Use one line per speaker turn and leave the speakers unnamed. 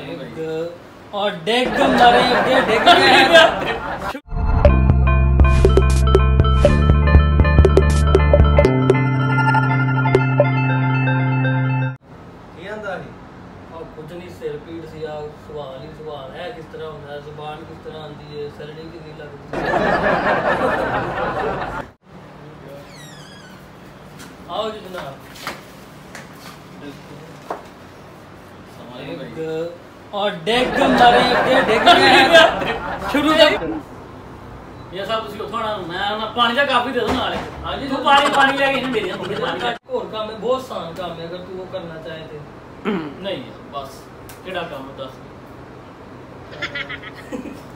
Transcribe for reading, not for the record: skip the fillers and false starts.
और डेग मारे डेग कुछ नहीं सिर पीड़ सी सवाल ही सवाल है किस तरह होता है जुबान किस तरह आती है सैलरी कितनी लगती है आओ जी जनाब और डेग मारे डेग शुरू कर ये सब ਤੁਸੀਂ ਉਥੋਂ ਨਾ ਮੈਂ ਪਾਣੀ ਦਾ ਕਾਫੀ ਦੇ ਦੋ ਨਾਲ ਹਾਂਜੀ ਤੂੰ ਪਾਣੀ ਲੈ ਕੇ ਨਾ ਮੇਰੀਆਂ ਪਾਣੀ ਹੋਰ ਕੰਮ ਹੈ ਬਹੁਤ ਆਸਾਨ ਕੰਮ ਹੈ अगर तू वो करना चाहे तो नहीं बस केड़ा काम दस